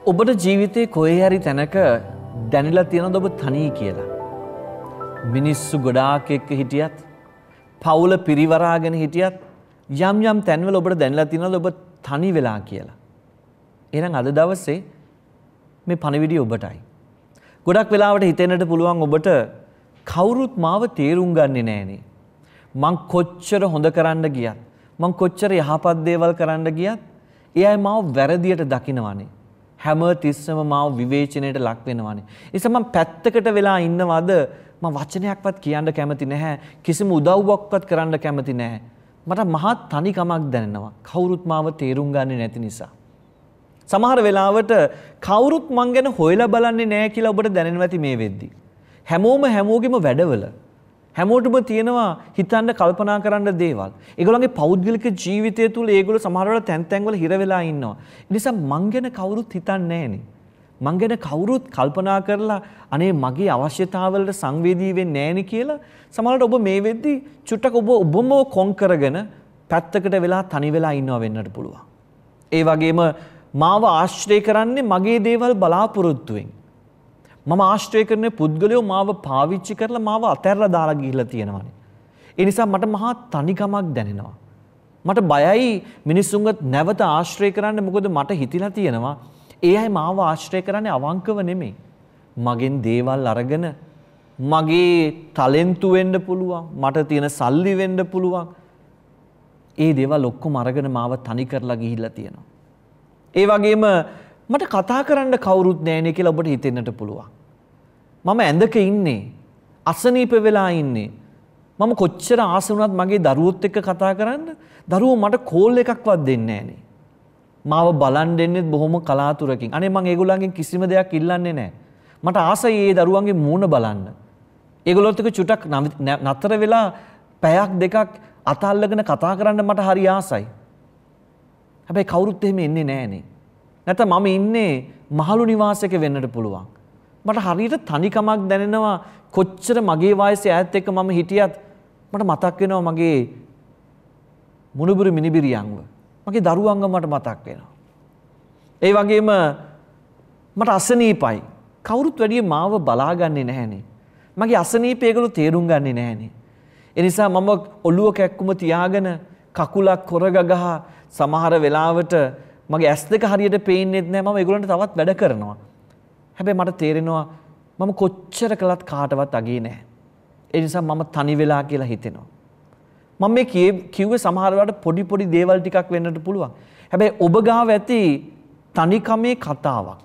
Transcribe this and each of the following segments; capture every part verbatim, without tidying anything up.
ඔබට ජීවිතේ කොහේ හරි තැනක දැනලා තියෙනවද ඔබ තනී කියලා? මිනිස්සු ගොඩාක් එක්ක හිටියත්, පවුල පිරිවරාගෙන හිටියත් යම් යම් තැන්වල ඔබට දැනලා තියෙනවද ඔබ තනි වෙලා කියලා? එහෙනම් අද දවසේ මේ පණිවිඩය ඔබටයි. ගොඩක් වෙලාවට හිතෙන්නට පුළුවන් ඔබට කවුරුත් මාව තේරුම් ගන්නේ නැහනේ. මං කොච්චර හොඳ කරන්න ගියත්, මං කොච්චර යහපත් දේවල් කරන්න ගියත්, ඒ අය මාව වැරදියට දකිනවනේ. හැම තිස්සම මාව විවේචනයට ලක් වෙනවනේ. ඒ නිසා මං පැත්තකට වෙලා ඉන්නවද? මං වචනයක්වත් කියන්න කැමති නැහැ. කිසිම උදව්වක්වත් කරන්න කැමති නැහැ. මට මහත් තනිකමක් දැනෙනවා. කවුරුත් මාව තේරුම් ගන්නේ නැති නිසා. සමහර වෙලාවට කවුරුත් මං ගැන හොයලා බලන්නේ නැහැ කියලා ඔබට දැනෙනවා ඇති මේ වෙද්දි. හැමෝම හැමෝගෙම වැඩවල හැමෝටම තියෙනවා හිතන්න කල්පනා කරන්න දේවල්. ඒගොල්ලන්ගේ පෞද්ගලික ජීවිතය තුළ ඒගොල්ලෝ සමහර වෙලාවට තැන් තැන් වල හිර වෙලා ඉන්නවා. ඒ නිසා මං ගැන කවුරුත් හිතන්නේ නැහනේ. මං ගැන කවුරුත් කල්පනා කරලා අනේ මගේ අවශ්‍යතාවලට සංවේදී වෙන්නේ නැහනේ කියලා සමහරවිට ඔබ මේ වෙද්දි චුට්ටක් ඔබ ඔබම කොන් කරගෙන පැත්තකට වෙලා තනි වෙලා ඉන්නවා වෙන්නට පුළුවන්. ඒ වගේම මාව ආශ්‍රය කරන්නේ මගේ දේවල් බලාපොරොත්තුවෙන්. මම ආශ්‍රය කරන පුද්ගලයෝ මාව පාවිච්චි කරලා මාව අතහැරලා දාලා ගිහිල්ලා තියෙනවානේ. ඒ නිසා මට මහා තනිකමක් දැනෙනවා. මට බයයි මිනිස්සුන්වත් නැවත ආශ්‍රය කරන්න. මොකද මට හිතිලා තියෙනවා ඒ අය මාව ආශ්‍රය කරන්නේ අවංකව නෙමෙයි. මගෙන් දේවල් අරගෙන මගේ ටැලන්තු වෙන්න පුළුවන්. මට තියෙන සල්ලි වෙන්න පුළුවන්. ඒ දේවල් ඔක්කොම අරගෙන මාව තනි කරලා ගිහිල්ලා තියෙනවා. ඒ වගේම මට කතා කරන්න කවුරුත් නැහැනේ කියලා ඔබට හිතෙන්නට පුළුවන්. මම ඇඳක ඉන්නේ, අසනීප වෙලා ඉන්නේ. මම කොච්චර ආස වුණත් මගේ දරුවොත් එක්ක කතා කරන්න දරුවෝ මට කෝල් එකක්වත් දෙන්නේ නැහනේ. මාව බලන් දෙන්නේ බොහොම කලාතුරකින්. අනේ මම ඒගොල්ලන්ගෙන් කිසිම දෙයක් ඉල්ලන්නේ නැහැ. මට ආසයි ඒ දරුවන්ගේ මූණ බලන්න. ඒගොල්ලොත් එක්ක චුටක් නතර වෙලා පැයක් දෙකක් අත අල්ලගෙන කතා කරන්න මට හරි ආසයි. හැබැයි කවුරුත් එහෙම එන්නේ නැහනේ. නැත්නම් මම ඉන්නේ මහලු නිවාසයක වෙන්නට පුළුවන්. මට හරියට තනිකමක් දැනෙනවා. කොච්චර මගේ වයසේ ඈත් එක්ක මම හිටියත් මට මතක් වෙනවා මගේ මුණුබුරු මිනිබිරියන්ව. මගේ දරුවන්ව මට මතක් වෙනවා. ඒ වගේම මට අසනීපයි. කවුරුත් වැඩිය මාව බලාගන්නේ නැහනේ. මගේ අසනීපය ඒගොල්ලෝ තේරුම් ගන්නේ නැහනේ. ඒ නිසා මම ඔළුව කැක්කුම තියාගෙන කකුලක් කොරගගහ සමහර වෙලාවට මගේ ඇස් දෙක හරියට පේන්නේත් නැහැ. මම ඒගොල්ලන්ට තවත් වැඩ කරනවා. හැබැයි මට තේරෙනවා මම කොච්චර කළත් කාටවත් අගේ නැහැ. ඒ නිසා මම තනි වෙලා කියලා හිතෙනවා. මම මේ කිව්වේ සමහර වෙලාවට පොඩි පොඩි දේවල් ටිකක් වෙන්නට පුළුවන්. හැබැයි ඔබ ගාව ඇති තනිකමේ කතාවක්.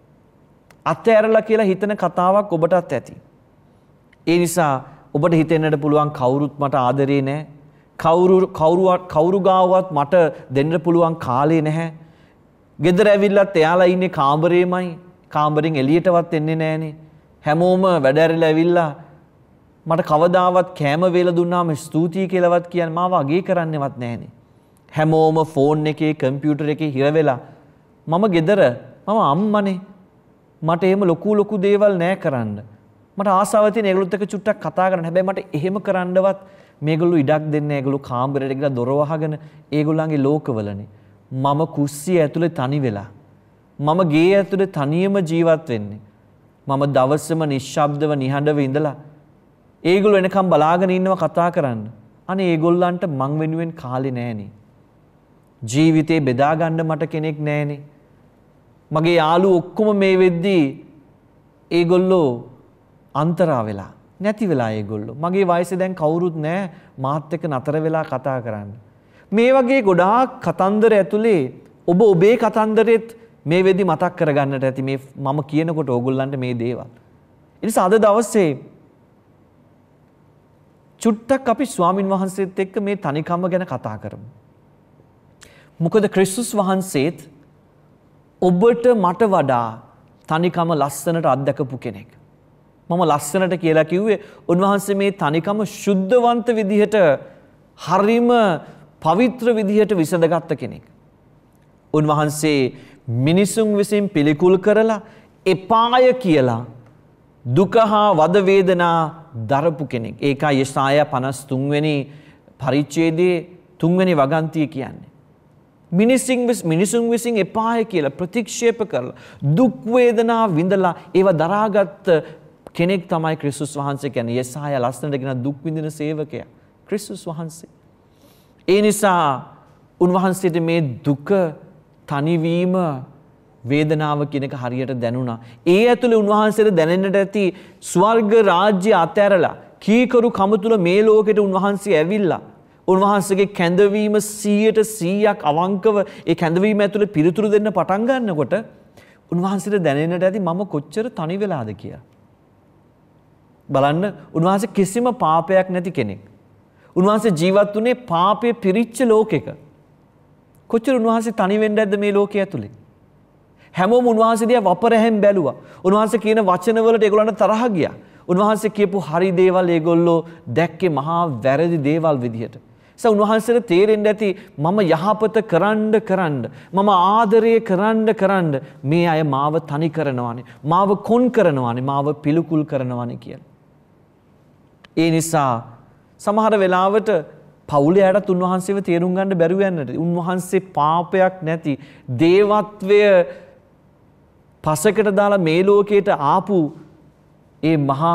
අතෑරලා කියලා හිතන කතාවක් ඔබටත් ඇති. ඒ නිසා ඔබට හිතෙන්නට පුළුවන් කවුරුත් මට ආදරේ නැහැ. කවුරු කවුරුවත් කවුරු ගාවත් මට දෙන්න පුළුවන් කාලේ නැහැ. ගෙදර ඇවිල්ලත් එයාලා ඉන්නේ කාමරේමයි. කාමරෙන් එළියටවත් එන්නේ නැහනේ. හැමෝම වැඩ ඇරිලා ඇවිල්ලා මට කවදාවත් කෑම වේල දුන්නාම ස්තුතියි කියලාවත් කියන්නේ මාව අගේ කරන්නේවත් නැහනේ. හැමෝම ෆෝන් එකේ කම්පියුටර් එකේ හිර වෙලා මම ගෙදර මම අම්මනේ. මට එහෙම ලොකු ලොකු දේවල් නෑ කරන්න. මට ආසාව තියෙන ඒගොල්ලොත් එක්ක චුට්ටක් කතා කරන්න. හැබැයි මට එහෙම කරන්නවත් මේගොල්ලෝ ඉඩක් දෙන්නේ නැහැ. ඒගොල්ලෝ කාමරයට ගිහලා දොර වහගෙන ඒගොල්ලන්ගේ ලෝකවලනේ. මම කුස්සිය ඇතුලේ තනි වෙලා. මම ගේ ඇතුලේ තනියම ජීවත් වෙන්නේ. මම දවසම නිශ්ශබ්දව නිහඬව ඉඳලා ඒගොල්ලෝ එනකම් බලාගෙන ඉන්නවා කතා කරන්න. අනේ ඒගොල්ලන්ට මං වෙනුවෙන් කාලේ නැහනේ. ජීවිතේ බෙදා ගන්න මට කෙනෙක් නැහනේ. මගේ යාළුවෝ ඔක්කොම මේ වෙද්දී ඒගොල්ලෝ අන්තරා වෙලා නැති වෙලා ඒගොල්ලෝ. මගේ වයසේ දැන් කවුරුත් නැහැ මාත් එක්ක නතර වෙලා කතා කරන්න. මේ වගේ ගොඩාක් කතන්දර ඇතුලේ ඔබ ඔබේ කතන්දරෙත් මේ වෙද්දි මතක් කරගන්නට ඇති මේ මම කියනකොට ඕගොල්ලන්ට මේ දේවල්. ඒ නිසා අද දවසේ චුට්ටක් අපි ස්වාමින් වහන්සේත් එක්ක මේ තනිකම ගැන කතා කරමු. මොකද ක්‍රිස්තුස් වහන්සේත් ඔබට මට වඩා තනිකම ලස්සනට අත්දකපු කෙනෙක්. මම ලස්සනට කියලා කිව්වේ උන්වහන්සේ මේ තනිකම සුද්ධවන්ත විදිහට හරිම පවිත්‍ර විදිහට විසඳගත්ත කෙනෙක්. උන්වහන්සේ මිනිසුන් විසින් පිළිකුල් කරලා එපාය කියලා දුක හා වද වේදනා දරපු කෙනෙක්. ඒකයි යෙසායා පනස් තුන් වෙනි පරිච්ඡේදයේ තුන් වෙනි වගන්තිය කියන්නේ. මිනිසින් මිනිසුන් විසින් එපාය කියලා ප්‍රතික්ෂේප කරලා දුක් වේදනා විඳලා ඒව දරාගත් කෙනෙක් තමයි ක්‍රිස්තුස් වහන්සේ කියන්නේ. යෙසායා ලස්සනට කියන දුක් විඳින සේවකයා ක්‍රිස්තුස් වහන්සේ. ඒ නිසා උන්වහන්සේට මේ දුක, තනිවීම, වේදනාව කියන එක හරියට දැනුණා. ඒ ඇතුලේ උන්වහන්සේට දැනෙන්නට ඇති ස්වර්ග රාජ්‍ය අතහැරලා කීකරු කම තුල මේ ලෝකෙට උන්වහන්සේ ඇවිල්ලා උන්වහන්සේගේ කැඳවීම සීයට සීයක් අවංකව ඒ කැඳවීම ඇතුලේ පිළිතුරු දෙන්න පටන් ගන්නකොට උන්වහන්සේට දැනෙන්නට ඇති මම කොච්චර තනි වෙලාද කියලා. බලන්න උන්වහන්සේ කිසිම පාපයක් නැති කෙනෙක්. උන්වහන්සේ ජීවත් වුණේ පාපයේ පිරිච්ච ලෝකෙක. කොච්චර උන්වහන්සේ තනි වෙන්න ඇද්ද මේ ලෝකයේ ඇතුලේ? හැමෝම උන්වහන්සේ දිහා වපරැහෙන් බැලුවා. උන්වහන්සේ කියන වචන වලට ඒගොල්ලන්ට තරහ ගියා. උන්වහන්සේ කියපු හරි දේවල් ඒගොල්ලෝ දැක්කේ මහා වැරදි දේවල් විදිහට. ඒ උන්වහන්සේට තේරෙන්න ඇති මම යහපත කරන්න කරන්න මම ආදරය කරන්න කරන්න මේ අය මාව තනි කරනවානේ, මාව කොන් කරනවානේ, මාව පිළිකුල් කරනවානේ කියලා. ඒ නිසා සමහර වෙලාවට පවුලයටත් උන්වහන්සේව තේරුම් ගන්න බැරුව යන්නට. උන්වහන්සේ පාපයක් නැති දේවත්වය පසකට දාලා මේ ලෝකයට ආපු ඒ මහා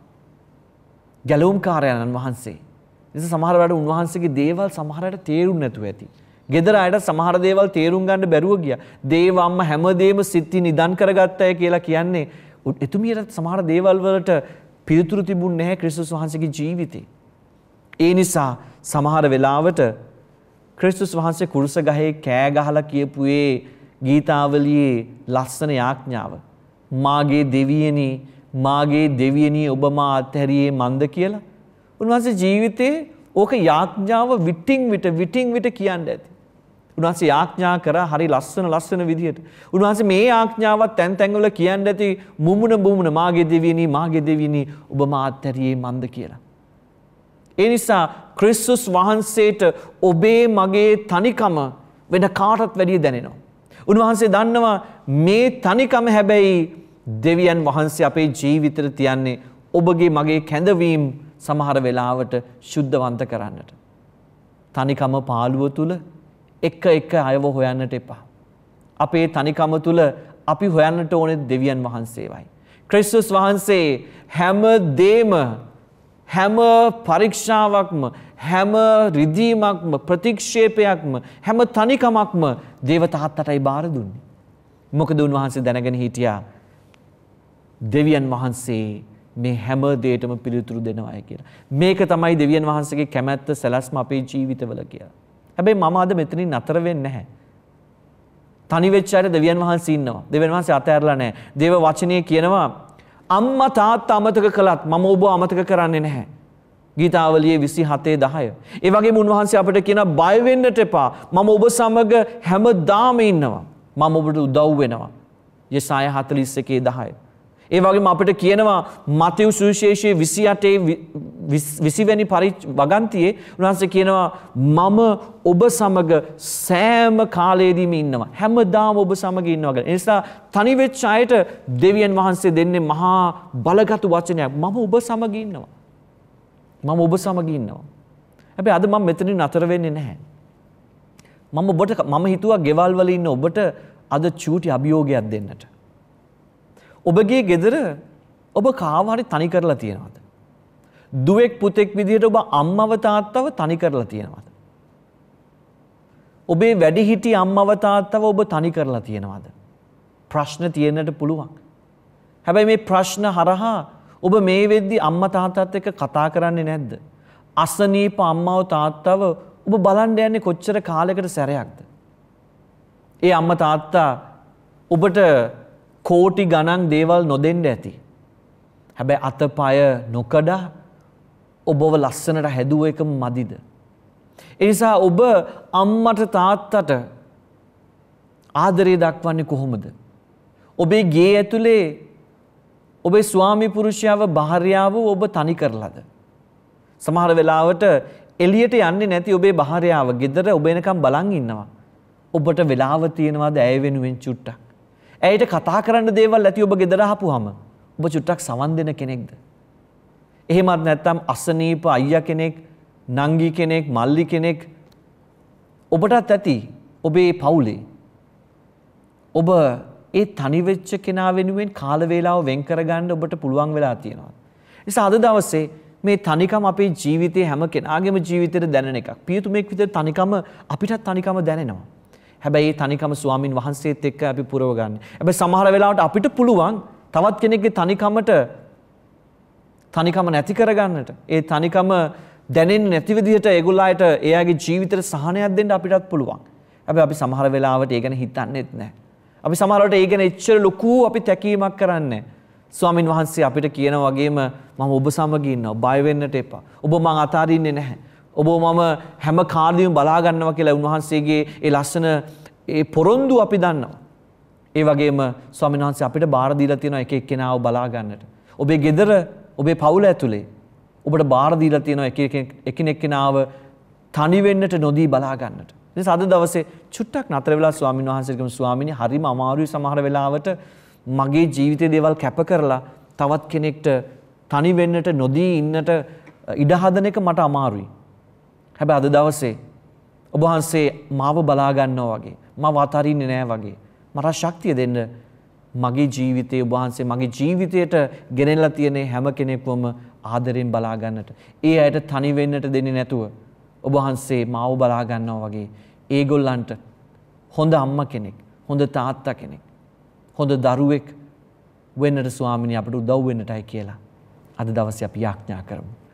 ගැලවුම්කාරයන් වහන්සේ. නිසා සමහර වෙලාවට උන්වහන්සේගේ දේවල් සමහරට තේරුම් නැතුව ඇති. ගෙදර අයට සමහර දේවල් තේරුම් ගන්න බැරුව ගියා. දේව අම්මා හැමදේම සිත්ති නිදන් කරගත්තයි කියලා කියන්නේ එතුමියට සමහර දේවල් වලට පිළිතුරු තිබුණ නැහැ ක්‍රිස්තුස් වහන්සේගේ ජීවිතේ. ඒ නිසා සමහර වෙලාවට ක්‍රිස්තුස් වහන්සේ කුරුස ගහේ කෑ ගහලා කියපු ඒ ගීතාවලියේ ලස්සන යාඥාව මාගේ දෙවියනි මාගේ දෙවියනි ඔබ මා අත්හැරියේ මන්ද කියලා උන්වහන්සේ ජීවිතේ ඕක යාඥාව විටින් විට විටින් විට කියන්න ඇති. උන්වහන්සේ යාඥා කරා හරි ලස්සන ලස්සන විදියට. උන්වහන්සේ මේ යාඥාවත් තැන් තැන්වල කියන්න ඇති මුමුණ මුමුණ මාගේ දෙවියනි මාගේ දෙවියනි ඔබ මා අත්හැරියේ මන්ද කියලා. ඒ නිසා ක්‍රිස්තුස් වහන්සේට ඔබේ මගේ තනිකම වෙන කාටත් වැඩිය දැනෙනවා. උන්වහන්සේ දන්නවා මේ තනිකම හැබැයි දෙවියන් වහන්සේ අපේ ජීවිතේට තියන්නේ ඔබගේ මගේ කැඳවීම සමහර වෙලාවට සුද්ධවන්ත කරන්නට. තනිකම පාළුව තුල එක එක අයව හොයන්නට එපා. අපේ තනිකම තුල අපි හොයන්නට ඕනේ දෙවියන් වහන්සේවයි. ක්‍රිස්තුස් වහන්සේ හැම දෙම හැම පරීක්ෂාවක්ම හැම රිදීමක්ම ප්‍රතික්ෂේපයක්ම හැම තනිකමක්ම දේව තාත්තටයි බාර දුන්නේ. මොකද උන්වහන්සේ දැනගෙන හිටියා දෙවියන් වහන්සේ මේ හැම දෙයකටම පිළිතුරු දෙනවායි කියලා. මේක තමයි දෙවියන් වහන්සේගේ කැමැත්ත සැලැස්ම අපේ ජීවිතවල කියලා. හැබැයි මම අද මෙතනින් නතර වෙන්නේ නැහැ. තනි වෙච්ච අය දෙවියන් වහන්සේ ඉන්නවා. දෙවියන් වහන්සේ අතහැරලා නැහැ. දේව වචනේ කියනවා අම්මා තාත්තා අමතක කළත් මම ඔබ අමතක කරන්නේ නැහැ. ගීතාවලියේ විසි හතේ දහය. ඒ වගේම උන්වහන්සේ අපිට කියනවා බය වෙන්නට එපා. මම ඔබ සමග හැමදාම ඉන්නවා. මම ඔබට උදව් වෙනවා. යෙසායා හතළිස් එකේ දහය. ඒ වගේම අපිට කියනවා මතෙව් සුවිශේෂයේ විසි අටේ විසි වෙනි වගන්තියේ උන්වහන්සේ කියනවා මම ඔබ සමග සෑම කාලයේදීම ඉන්නවා. හැමදාම ඔබ සමග ඉන්නවා කියලා. ඒ නිසා තනි වෙච්ච අයට දෙවියන් වහන්සේ දෙන්නේ මහා බලගත් වචනයක්. මම ඔබ සමග ඉන්නවා. මම ඔබ සමග ඉන්නවා. හැබැයි අද මම මෙතනින් නතර වෙන්නේ නැහැ. මම ඔබට මම හිතුවා ගෙවල් වල ඉන්න ඔබට අද චූටි අභියෝගයක් දෙන්නට. ඔබගේ ගෙදර ඔබ කාව හරි තනි කරලා තියෙනවද? දුවෙක් පුතෙක් විදිහට ඔබ අම්මව තාත්තව තනි කරලා තියෙනවද? ඔබේ වැඩිහිටි අම්මව තාත්තව ඔබ තනි කරලා තියෙනවද? ප්‍රශ්න තියෙන්නට පුළුවන්. හැබැයි මේ ප්‍රශ්න හරහා ඔබ මේ වෙද්දි අම්මා තාත්තත් එක්ක කතා කරන්නේ නැද්ද? අසනීප අම්මව තාත්තව ඔබ බලන්න යන්නේ කොච්චර කාලයකට සැරයක්ද? ඒ අම්මා තාත්තා ඔබට කෝටි ගණන් දේවල් නොදෙන්න ඇති. හැබැයි අතපය නොකඩා ඔබව ලස්සනට හැදුව එකම මදිද? ඒ නිසා ඔබ අම්මට තාත්තට ආදරය දක්වන්නේ කොහොමද? ඔබේ ගේ ඇතුලේ ඔබේ ස්වාමි පුරුෂයාව භාර්යාව ඔබ තනි කරලාද? සමහර වෙලාවට එළියට යන්නේ නැති ඔබේ භාර්යාව ගෙදර ඔබ එනකම් බලන් ඉන්නවා. ඔබට වෙලාව තියෙනවද ඇය වෙනුවෙන් චුට්ටක්? ඇයට කතා කරන්න දේවල් ඇති ඔබ ගෙදර ආපුවාම ඔබ චුට්ටක් සවන් දෙන කෙනෙක්ද? එහෙමත් නැත්නම් අසනීප අයියා කෙනෙක්, නංගි කෙනෙක්, මල්ලි කෙනෙක් ඔබටත් ඇති ඔබේ පවුලේ ඔබ ඒ තනි වෙච්ච කෙනා වෙනුවෙන් කාල වේලාව වෙන් කරගන්න ඔබට පුළුවන් වෙලා තියෙනවා. නිසා අද දවසේ මේ තනිකම අපේ ජීවිතයේ හැම කෙනාගේම ජීවිතේට දැනෙන එකක්. පියතුමෙක් විතර තනිකම අපිටත් තනිකම දැනෙනවා. හැබැයි මේ තනිකම ස්වාමින් වහන්සේත් එක්ක අපි පුරව ගන්න. හැබැයි සමහර වෙලාවට අපිට පුළුවන් තවත් කෙනෙක්ගේ තනිකමට තනිකම නැති කරගන්නට. ඒ තනිකම දැනෙන්නේ නැති විදිහට ඒගොල්ලන්ට එයාගේ ජීවිතේට සහනයක් දෙන්න අපිටත් පුළුවන්. හැබැයි අපි සමහර වෙලාවට ඒ ගැන හිතන්නේත් නැහැ. අපි සමහරවිට ඒ ගැන එච්චර ලොකු අපි තැකීමක් කරන්නේ. ස්වාමින් වහන්සේ අපිට කියන වගේම මම ඔබ සමග ඉන්නවා. බය වෙන්නට එපා. ඔබ මං අතාරින්නේ නැහැ. ඔබ මම හැම කාර්යයම බලා ගන්නවා කියලා උන්වහන්සේගේ ඒ ලස්සන ඒ පොරොන්දු අපි දන්නවා. ඒ වගේම ස්වාමින් වහන්සේ අපිට බාර දීලා තියෙනවා එක එක්කෙනාව බලා ගන්නට. ඔබේ ගෙදර, ඔබේ පවුල ඇතුලේ ඔබට බාර දීලා තියෙනවා එක එකිනෙකනාව තනි වෙන්නට නොදී බලා ගන්නට. ඉතින් අද දවසේ චුට්ටක් නතර වෙලා ස්වාමින් වහන්සේට කියමු ස්වාමීනි හරිම අමාරුයි සමහර වෙලාවට මගේ ජීවිතයේ දේවල් කැප කරලා තවත් කෙනෙක්ට තනි වෙන්නට නොදී ඉන්නට ඉඩ හදන එක මට අමාරුයි. හැබැයි අද දවසේ ඔබ වහන්සේ මාව බලා ගන්නවා වගේ, මාව අතාරින්නේ නැහැ වගේ මට ශක්තිය දෙන්න මගේ ජීවිතයේ ඔබ වහන්සේ මගේ ජීවිතයට ගෙනෙලා තියෙන හැම කෙනෙක්වම ආදරෙන් බලා ගන්නට. ඒ අයට තනි වෙන්නට දෙන්නේ නැතුව ඔබ වහන්සේ මාව බලා ගන්නවා වගේ ඒගොල්ලන්ට හොඳ අම්මා කෙනෙක්, හොඳ තාත්තා කෙනෙක්, හොඳ දරුවෙක් වෙන්නට ස්වාමිනේ අපට උදව් වෙන්නටයි කියලා අද දවසේ අපි යාඥා කරමු.